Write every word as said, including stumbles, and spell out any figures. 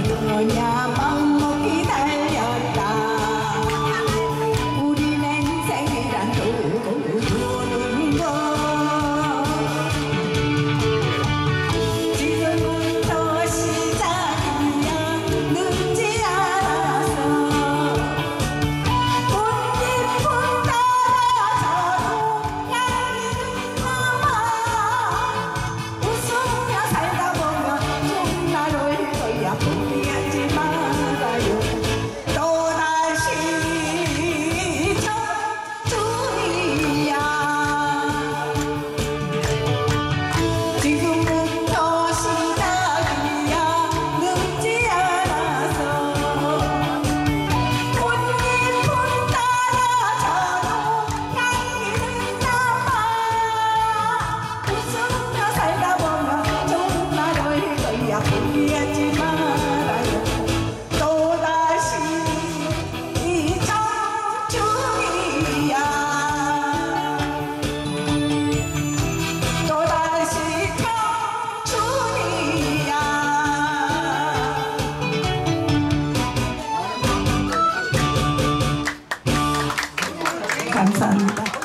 어떠냐 맘 먹기 달렸다. 우리는 인생이란 도는 거 지금부터 시작이야. 늦지 않아서 꽃잎은 따라져도 향기는 남아. 웃으며 살다 보면 좀 나를 거야. 포기하지 말아요. 또다시 청춘이야. 지금부터 시작이야. 늦지 않아서 꽃잎은 따라져도 향기는 남아. 웃으며 살다 보면 좋은 날을 거야. 포기하지 말아요. 또다시 이 청춘이야. 또다시 청춘이야. 감사합니다.